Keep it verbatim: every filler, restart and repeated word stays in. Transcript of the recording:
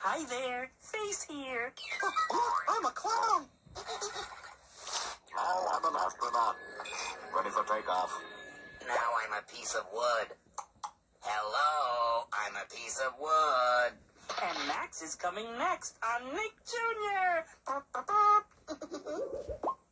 Hi there, Face here. I'm a clown. Now I'm an astronaut. Ready for takeoff. Now I'm a piece of wood. Hello, I'm a piece of wood. And Max is coming next on Nick Junior